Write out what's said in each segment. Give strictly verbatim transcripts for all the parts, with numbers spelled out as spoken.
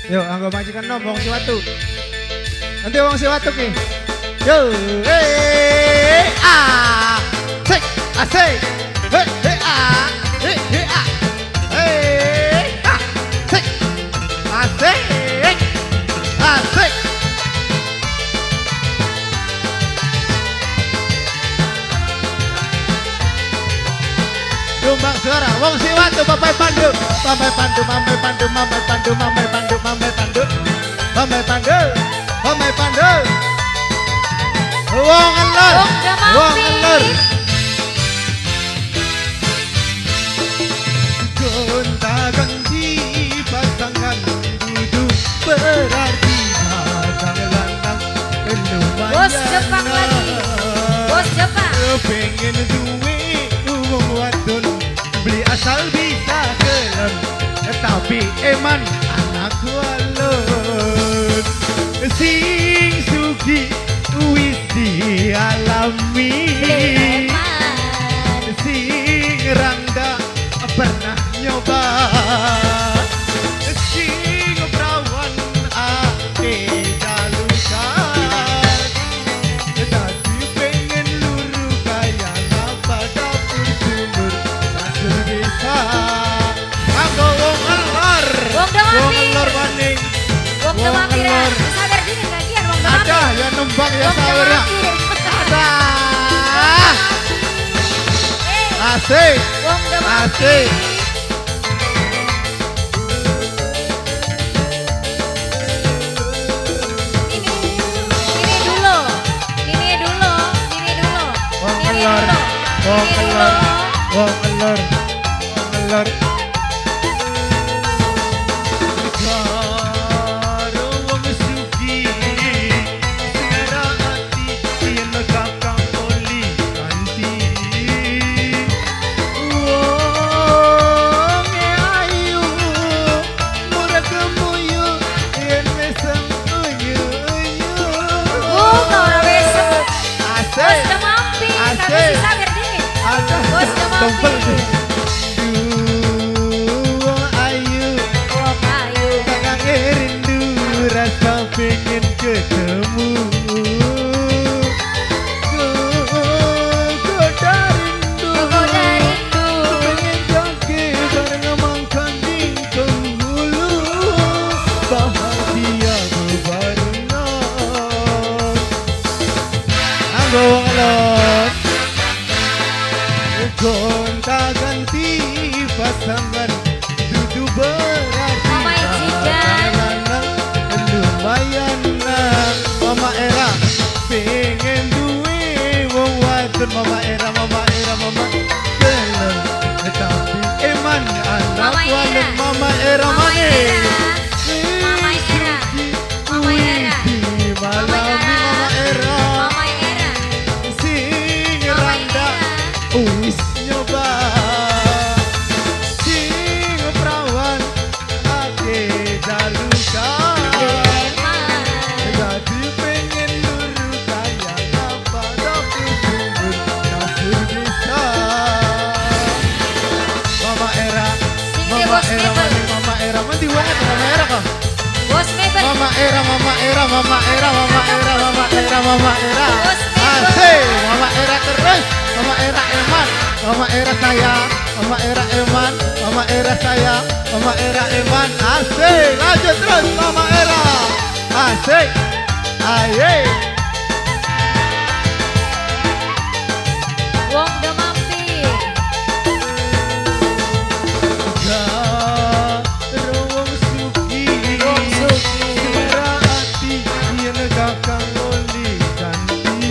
Yo, anggo majikan nom wong si watu. Nanti wong si watu ki. Yo, eh ah. Sik, asik. He he ah. He he ah. Eh ah. Sik. Asik. Asik. Dumbang suara wong si watu Mamai Pandu Mamai Pandu Mamai Pandu Mamai Pandu Mamai Pandu Mamai Pandu Mamai Pandu Mamai Pandu wong ngelor wong ngelor gonta ganti pasangan duduk berarti pasang lanang lumayan. Bos Jepang lagi bos Jepang pengen duwe wong wadon beli asal bisa kelem tapi eman anak walon sing sugi wis dialami sing rangda pernah nyoba sing perawan ake dalukan tapi pengen luru kaya apa dapur sumur kasur desa anggo wong ngelor wong Damampir ngelor maning wong Damampir sadar dingin kagian wong Damampir ada ya nembang ya wong sahura Damampir ada asik wong Damampir asik ini dulu ini dulu ini dulu wong ini ngelor dulu wong ini ngelor dulu wong ngelor wong ngelor karo wong sugi segara ati yen kakang oli kanti wong ayu murah kemuyu yen mesem uyu uyu oh kalau besok bos asik Damampir Asik. tapi si sadar dingin ada bos Tumpel. Damampir Duh, ayu wong ayu kakang rindu rasa pengen ketemu goda rindu goda rindu pengen joget bareng makan di penghulu bahagia bebarengan anggo ngelot gonta ganti pasangan dudu berarti Mama Ijidan. lanang lumayan nang mama era pengen duwe wong wadon mama era mama era mama kelem tapi eman anak Mama Era. walem mama era Mama mane Era. Mama Era. Mama Era. di malami mama era Mama Era sing Mama randa Era wis nyoba sing perawan ake dalukan jadi pengen luru kaya apa dapur sumur kasur desa mama era Sing mama deh, Bos era Mabel. mani mama era mandi banget mama era kok bos Mabel mama era mama era mama era mama era mama era mama era Bos Mabel. asik mama era terus mama era eman mama era saya mama era eman mama era saya mama era eman asik lanjut terus mama era asik aye wong Damampir karo wong sugi Wong sugi. segera ati yen kakang oli ganti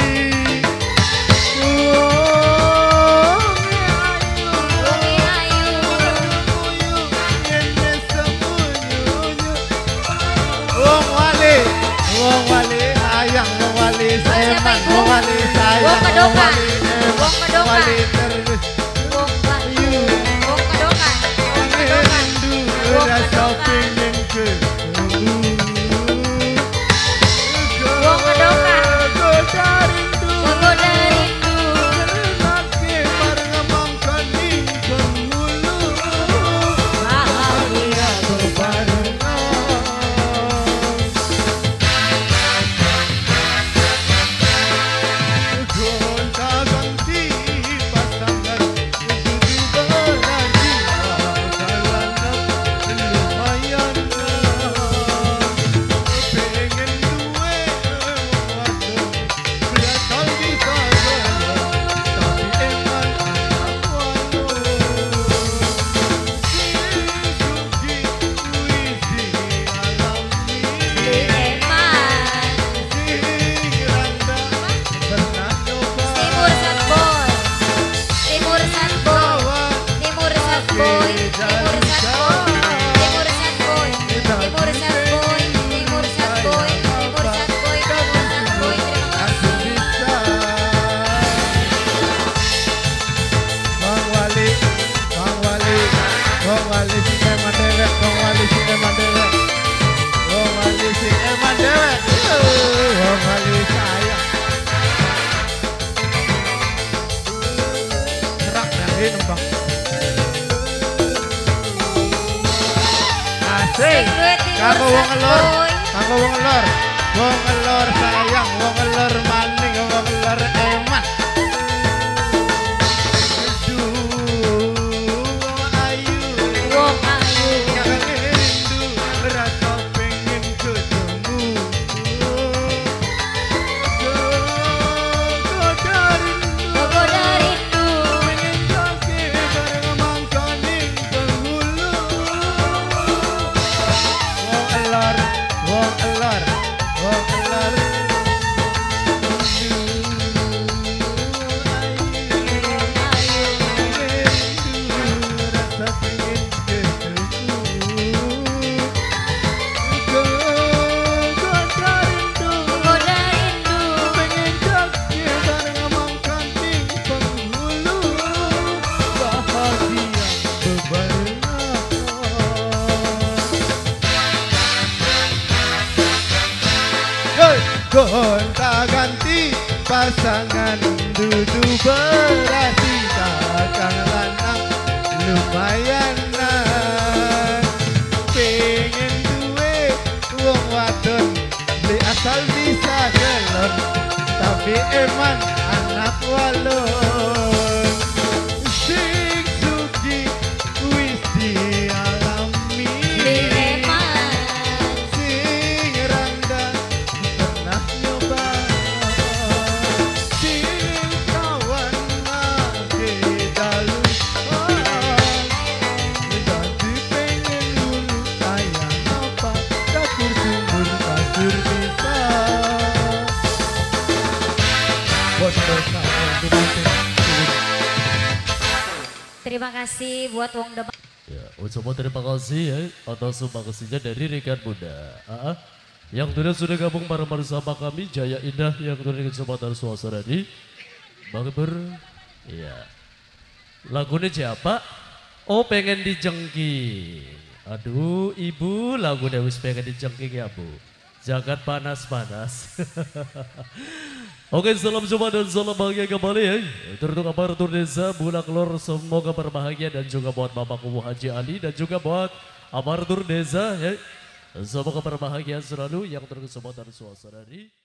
wong ayu wong ayu wong wali wong wali ayang wong wali sayang wong wali sayang Wong Kedokan. wali eman, Wong Kedokan. wali terus wong Batu wong Kedokan wong Kedokan rindu Wong rasa Kedokan. pengen ketemu Wong Kedokan. goda rindu goda rindu Laki bareng makan di penghulu bahagia bebarengan Kanggo wong elor, kanggo wong elor, wong elor sayang, wong elor maning, wong elor eman. Aduh, wong ayu, wong ayu, kangen rindu, rasa pengen ketemu. Goda rindu, goda rindu, pengen sakit bareng mangkaning penghulu. Elor, wong elor, wong elor. Rasa pengen ketemu. Goda rindu, goda rindu, pengen sakit bareng mangkaning penghulu. Bahagia bebarengan. Gonta ganti pasangan dudu berarti takkan lanang lumayan pengen duwe wong wadon li asal bisa gelon tapi emang anak walon sing suci wis dialami sing randa pernah nyoba sing kawan lagi dalu jadi pengen dulu sayang apa dapur sumur kasur bisa bos dosa terima kasih buat wong depan. Ya, ucapan terima kasih ya atas sumbangannya dari rekan Bunda. Ah, yang sudah gabung bareng bersama kami Jaya Indah yang dari kesempatan suasana di Bang Ber. Iya. Lagunya siapa? Oh pengen dijengking. Aduh ibu lagunya wis pengen dijengking ya bu. Jangan panas-panas. Oke, salam jumpa dan salam bahagia kembali ya. Untuk aparatur desa Bulak Lor semoga berbahagia dan juga buat Bapak Kubu Haji Ali dan juga buat aparatur desa ya. Semoga berbahagia selalu yang terkesempatan suasana di